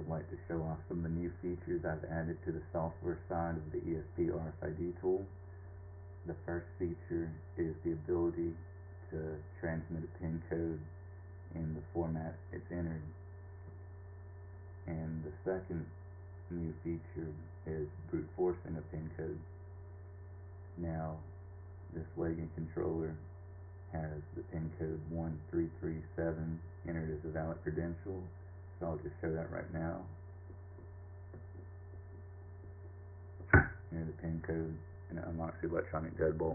would like to show off some of the new features I've added to the software side of the ESP-RFID-Tool. The first feature is the ability to transmit a PIN code in the format it's entered. And the second new feature is brute forcing a PIN code. Now, this Wiegand controller has the PIN code 1337 entered as a valid credential, so I'll just show that right now. Enter the PIN code and it unlocks the electronic deadbolt.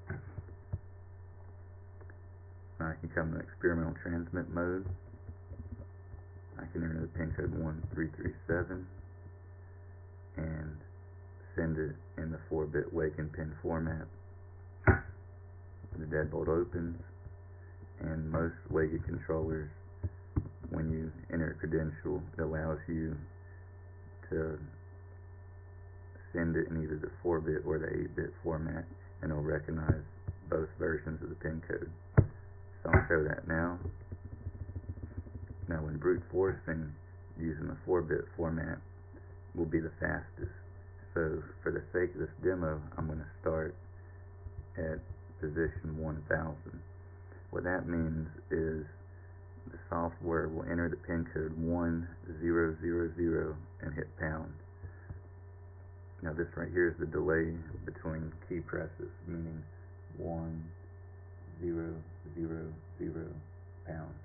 Now I can come to experimental transmit mode. I can enter the PIN code 1337 and send it in the 4-bit Wiegand pin format. The deadbolt opens, and most Wiegand controllers, when you enter a credential, it allows you to send it in either the 4-bit or the 8-bit format, and it'll recognize both versions of the PIN code. So I'll show that now. Now when brute forcing using the 4-bit format will be the fastest. So for the sake of this demo, I'm going to start at position 1000. What that means is the software will enter the PIN code 1000 and hit pound. Now this right here is the delay between key presses, meaning 1000 pound.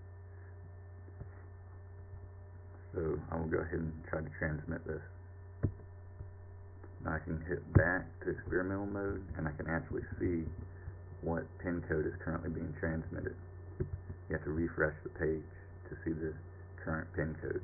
So I will go ahead and try to transmit this. Now I can hit back to experimental mode, and I can actually see what PIN code is currently being transmitted. You have to refresh the page to see the current PIN code.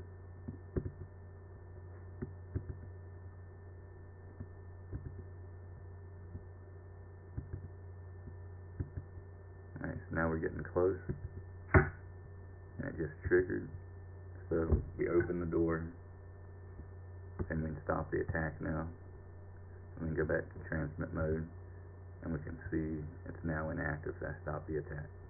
Alright, so now we're getting close, and it just triggered. So we open the door, and we can stop the attack now. We can go back to transmit mode, and we can see it's now inactive, so I stopped the attack.